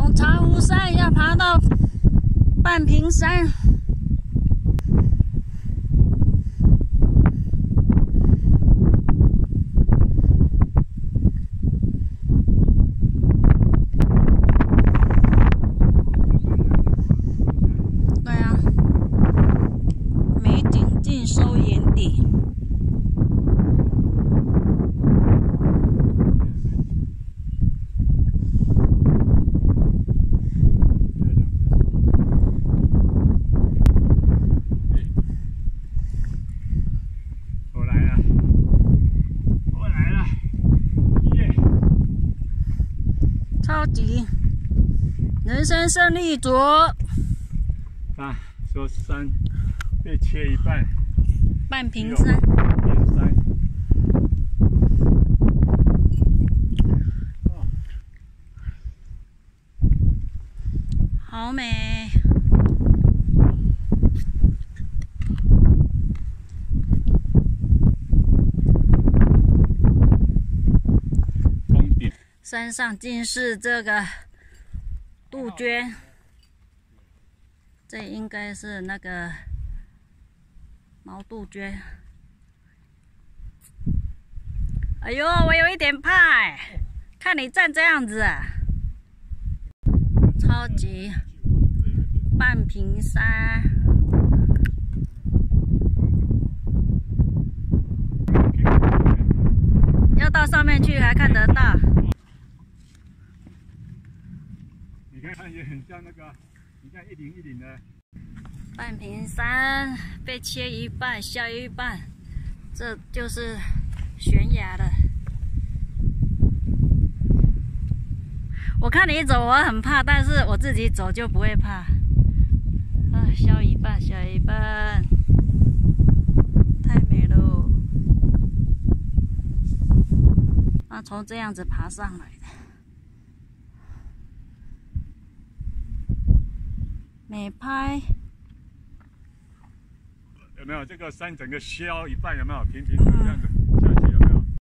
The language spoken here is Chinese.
从茶壶山要爬到半屏山。对啊，美景尽收眼底。 超级人生胜利组啊，说山被切一半， 半屏山。好美。山上尽是这个杜鹃，这应该是那个毛杜鹃。哎呦，我有一点怕哎，看你站这样子，超级半屏山。 要到上面去还看得到。 你看也很像那个，你看101的。 半屏山被切一半，削一半，这就是悬崖了。我看你走，我很怕，但是我自己走就不会怕。啊，削一半，削一半，太美了。啊，从这样子爬上来的。 美拍有没有这个山整个削一半？有没有平平的这样子？